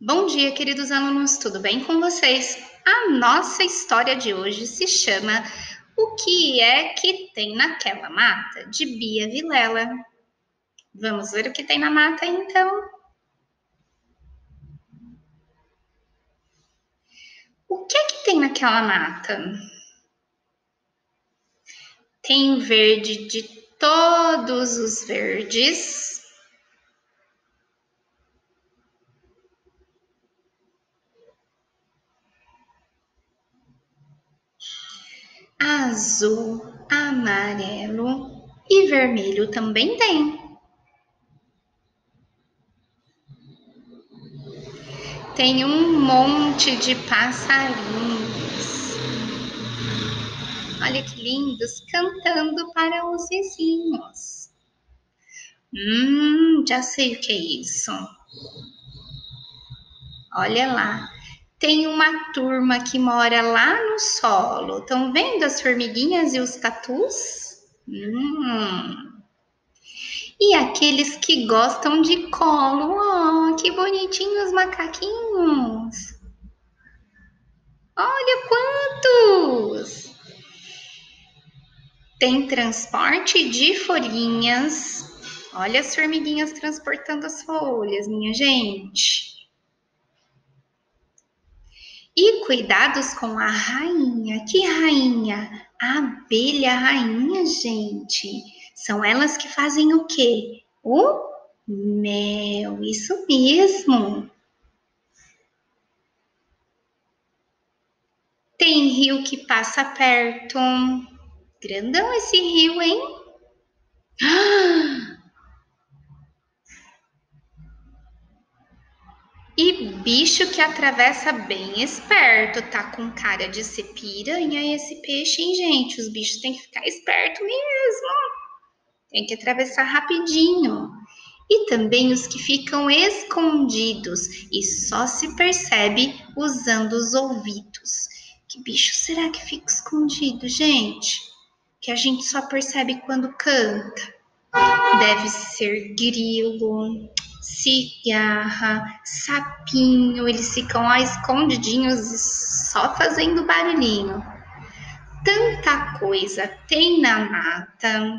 Bom dia, queridos alunos, tudo bem com vocês? A nossa história de hoje se chama O que é que tem naquela mata? De Bia Vilela. Vamos ver o que tem na mata então? O que é que tem naquela mata? Tem verde de todos os verdes. Azul, amarelo e vermelho também tem. Tem um monte de passarinhos. Olha que lindos, cantando para os vizinhos. Já sei o que é isso. Olha lá. Tem uma turma que mora lá no solo. Estão vendo as formiguinhas e os tatus? E aqueles que gostam de colo. Oh, que bonitinhos macaquinhos. Olha quantos! Tem transporte de folhinhas. Olha as formiguinhas transportando as folhas, minha gente. E cuidados com a rainha. Que rainha? A abelha rainha, gente. São elas que fazem o quê? O mel. Isso mesmo. Tem rio que passa perto. Grandão esse rio, hein? E bicho que atravessa bem esperto, tá com cara de ser piranha esse peixe, hein, gente? Os bichos têm que ficar esperto mesmo. Tem que atravessar rapidinho. E também os que ficam escondidos e só se percebe usando os ouvidos. Que bicho será que fica escondido, gente? Que a gente só percebe quando canta. Deve ser grilo, cigarra, sapinho. Eles ficam lá escondidinhos e só fazendo barulhinho. Tanta coisa tem na mata.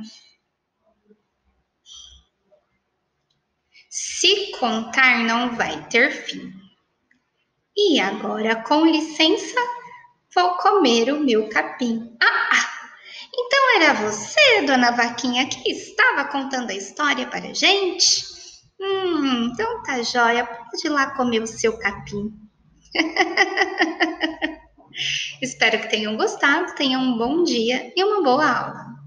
Se contar, não vai ter fim. E agora, com licença, vou comer o meu capim. Então era você, dona Vaquinha, que estava contando a história para a gente? Então tá joia, pode ir lá comer o seu capim. Espero que tenham gostado, tenham um bom dia e uma boa aula.